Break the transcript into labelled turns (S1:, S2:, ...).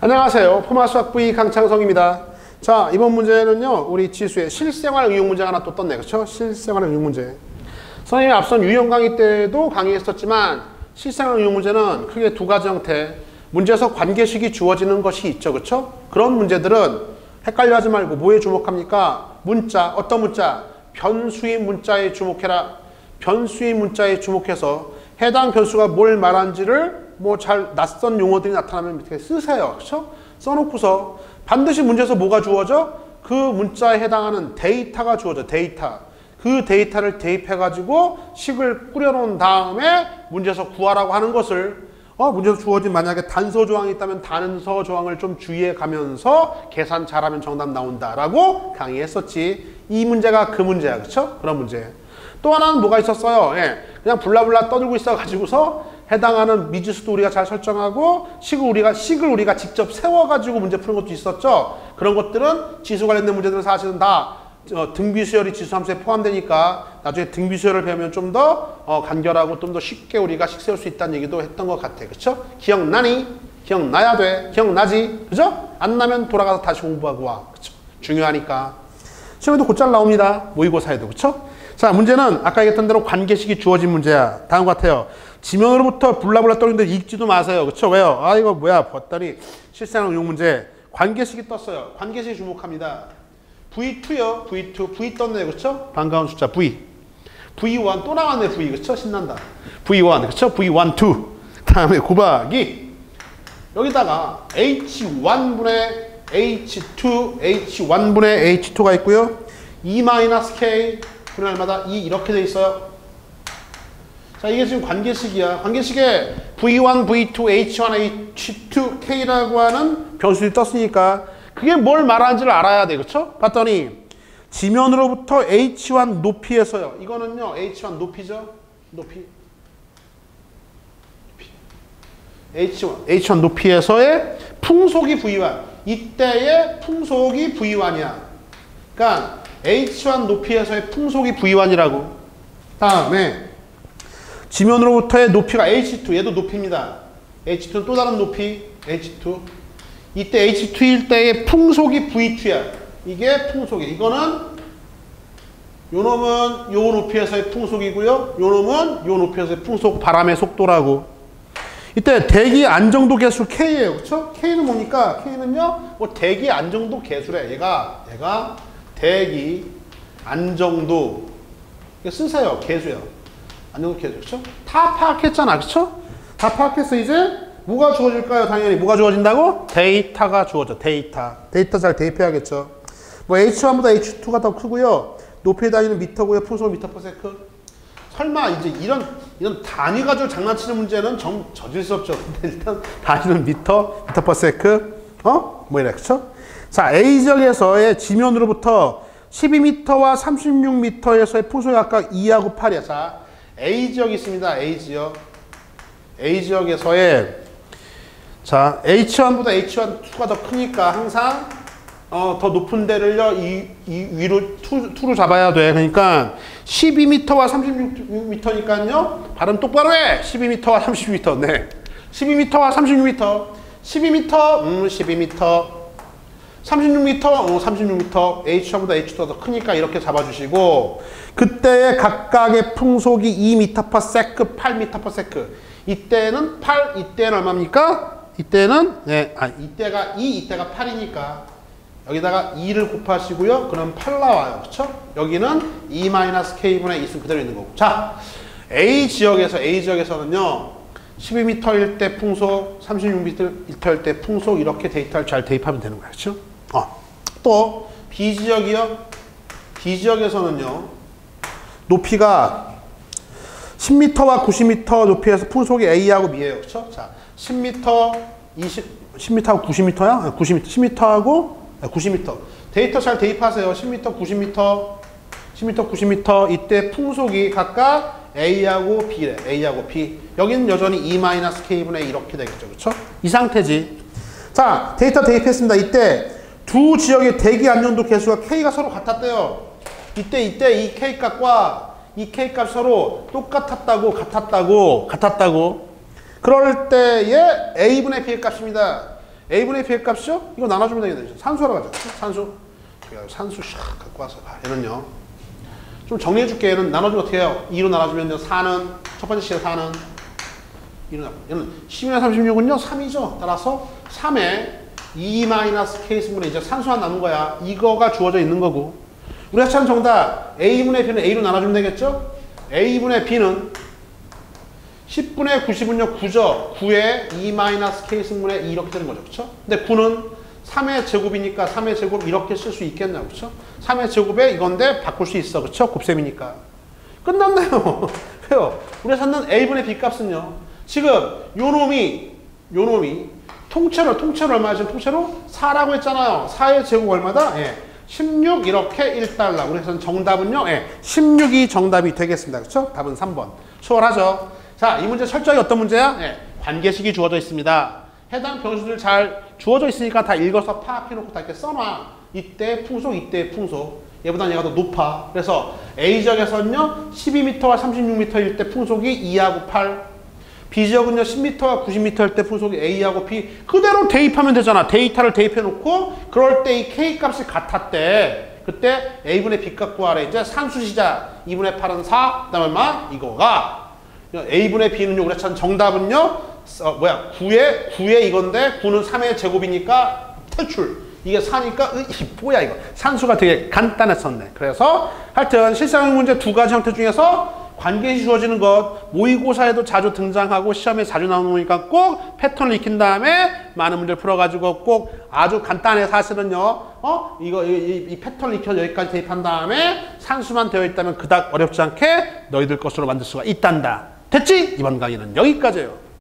S1: 안녕하세요. 포마수학V 강창성입니다. 자, 이번 문제는요, 우리 지수의 실생활 응용 문제가 하나 또 떴네. 그쵸? 실생활 응용 문제. 선생님이 앞선 유형 강의 때도 강의했었지만, 실생활 응용 문제는 크게 두 가지 형태. 문제에서 관계식이 주어지는 것이 있죠. 그쵸? 그런 문제들은 헷갈려 하지 말고 뭐에 주목합니까? 문자, 어떤 문자? 변수인 문자에 주목해라. 변수인 문자에 주목해서 해당 변수가 뭘 말하는지를 뭐 잘 낯선 용어들이 나타나면 이렇게 쓰세요. 그렇죠? 써놓고서 반드시 문제에서 뭐가 주어져? 그 문자에 해당하는 데이터가 주어져. 데이터. 그 데이터를 대입해가지고 식을 꾸려놓은 다음에 문제에서 구하라고 하는 것을 문제에서 주어진 만약에 단서 조항이 있다면 단서 조항을 좀 주의해 가면서 계산 잘하면 정답 나온다라고 강의했었지. 이 문제가 그 문제야. 그렇죠? 그런 문제. 또 하나는 뭐가 있었어요? 예, 그냥 블라블라 떠들고 있어가지고서 해당하는 미지수도 우리가 잘 설정하고 식을 우리가 직접 세워가지고 문제 푸는 것도 있었죠. 그런 것들은 지수 관련된 문제들은 사실은 다 등비수열이 지수함수에 포함되니까 나중에 등비수열을 배우면 좀 더 간결하고 좀 더 쉽게 우리가 식 세울 수 있다는 얘기도 했던 것 같아. 그쵸? 기억나니? 기억나야 돼. 기억나지? 그죠? 안 나면 돌아가서 다시 공부하고 와. 그쵸? 중요하니까. 시험에도 곧잘 나옵니다. 모의고사에도. 그쵸? 자, 문제는 아까 얘기했던 대로 관계식이 주어진 문제야. 다음 같아요. 지면으로부터 블라블라 떠는데 읽지도 마세요. 그쵸? 왜요? 아, 이거 뭐야? 봤더니 실생활 응용 문제. 관계식이 떴어요. 관계식에 주목합니다. V2요. V2. V 떴네요. 그쵸? 반가운 숫자 V. V1 또 나왔네. V. 그쵸? 신난다. V1. 그쵸? V1, 2. 다음에 곱하기. 여기다가 H1분의 H2, H1분의 H2가 있고요. E-K 분의 얼마다? 2 이렇게 돼 있어요. 자, 이게 지금 관계식이야. 관계식에 V1, V2, H1, H2, K라고 하는 변수들이 떴으니까 그게 뭘 말하는지를 알아야 돼. 그쵸? 봤더니 지면으로부터 H1 높이에서요. 이거는요. H1 높이죠? 높이. H1 높이에서의 풍속이 V1. 이때의 풍속이 V1이야. 그러니까 H1 높이에서의 풍속이 V1이라고. 다음에 지면으로부터의 높이가 H2. 얘도 높이입니다. H2는 또 다른 높이. H2. 이때 H2일 때의 풍속이 V2야. 이게 풍속이. 이거는 요 놈은 요 높이에서의 풍속이고요. 요 놈은 요 높이에서의 풍속. 바람의 속도라고. 이때 대기 안정도 개수 K예요. 그렇죠? K는 뭡니까? K는요. 뭐 대기 안정도 개수래. 얘가 대기 안정도. 쓰세요. 개수요. 안정도 개수. 그렇죠? 다 파악했잖아. 그렇죠? 다 파악했어. 이제 뭐가 주어질까요? 당연히 뭐가 주어진다고? 데이터가 주어져. 데이터 잘 대입해야겠죠. 뭐 H1보다 H2가 더 크고요. 높이에 다니는 미터고요. 풍속은 미터 퍼 세크. 설마 이제 이런 단위 가지고 장난치는 문제는 저질 수 없죠. 근데 일단 단위는 미터 퍼 세크. 뭐 이래. 그쵸? 자, A지역에서의 지면으로부터 12m와 36m에서의 풍속이 각각 2하고 8이야. 자, A지역이 있습니다. A지역에서의 자, H1보다 H1, 2가 더 크니까 항상 더 높은 데를요, 이 위로 2로 잡아야 돼. 그러니까 12m와 36m니까요. 발음 똑바로 해. 12m와 36m. 네. 12m와 36m. 12m, 12m. 36m, 36m. H1보다 H2가 더 크니까 이렇게 잡아주시고 그때의 각각의 풍속이 2m/s, 8m/s. 이때는 8, 이때는 얼마입니까? 이때는 이때가 2, 이때가 8이니까 여기다가 2를 곱하시고요. 그럼 8 나와요. 그쵸? 여기는 E-K분의 2 있으면 그대로 있는 거고. 자, A지역에서는요. 12m일 때 풍속, 36m일 때 풍속 이렇게 데이터를 잘 대입하면 되는 거야. 그쵸? 또 B지역이요. B지역에서는요. 높이가 10m와 90m 높이에서 풍속이 A하고 B예요. 그쵸? 자, 10m, 10m하고 90m야? 90m. 10m하고 90m. 데이터 잘 대입하세요. 10m, 90m, 10m, 90m. 이때 풍속이 각각 A하고 B래. A하고 B. 여기는 여전히 E-K분의 이렇게 되겠죠. 그쵸? 이 상태지. 자, 데이터 대입했습니다. 이때 두 지역의 대기 안정도 개수가 K가 서로 같았대요. 이때 이 K값과 이 K값 서로 똑같았다고, 같았다고. 그럴 때의 A분의 B의 값입니다. A분의 B의 값이죠? 이거 나눠주면 되겠네. 산수하러 가자. 산수. 산수 샥 갖고 와서 얘는요. 좀 정리해 줄게. 얘는 나눠주면 어떻게 해요? 2로 나눠주면 4는 첫 번째 식의 4는 2로 얘는 10이나 36은요 3이죠. 따라서 3에 2-k승분의 이제 산수만 남은 거야. 이거가 주어져 있는 거고. 우리가 찾은 정답 A분의 B는 A로 나눠주면 되겠죠? A분의 B는 10분의 90은요 9죠. 9에 2-k승분의 2 이렇게 되는 거죠. 그쵸? 근데 9는 3의 제곱이니까 3의 제곱 이렇게 쓸 수 있겠냐. 그쵸? 3의 제곱에 이건데 바꿀 수 있어. 그쵸? 곱셈이니까. 끝났네요. 왜요? 우리가 찾는 A분의 B 값은요. 지금 요 놈이 통째로 얼마야? 지금 통째로 4라고 했잖아요. 4의 제곱 얼마다? 예. 16 이렇게 1달러. 그래서 정답은요. 예. 16이 정답이 되겠습니다. 그쵸? 답은 3번. 수월하죠? 자, 이 문제 철저하게 어떤 문제야? 예. 관계식이 주어져 있습니다. 해당 변수들 잘 주어져 있으니까 다 읽어서 파악해놓고 다 이렇게 써놔. 이때 풍속, 이때 풍속. 얘보다 얘가 더 높아. 그래서 A지역에서는요 12m와 36m일 때 풍속이 2하고 8. B지역은요 10m와 90m일 때 풍속이 A하고 B. 그대로 대입하면 되잖아. 데이터를 대입해놓고 그럴 때 이 K값이 같았대. 그때 A분의 B값 구하래. 이제 산수시자. 2분의 8은 4. 그 다음에 얼마? 이거가 A분의 B는요 우리가 찾은 정답은요 9에 이건데 9는 3의 제곱이니까 퇴출. 이게 4니까 뭐야 이거. 산수가 되게 간단했었네. 그래서 하여튼 실생활 문제 두 가지 형태 중에서 관계식 주어지는 것 모의고사에도 자주 등장하고 시험에 자주 나오는 거니까 꼭 패턴을 익힌 다음에 많은 문제를 풀어가지고 꼭 아주 간단해. 사실은요 이 패턴을 익혀서 여기까지 대입한 다음에 산수만 되어 있다면 그닥 어렵지 않게 너희들 것으로 만들 수가 있단다. 됐지? 이번 강의는 여기까지예요.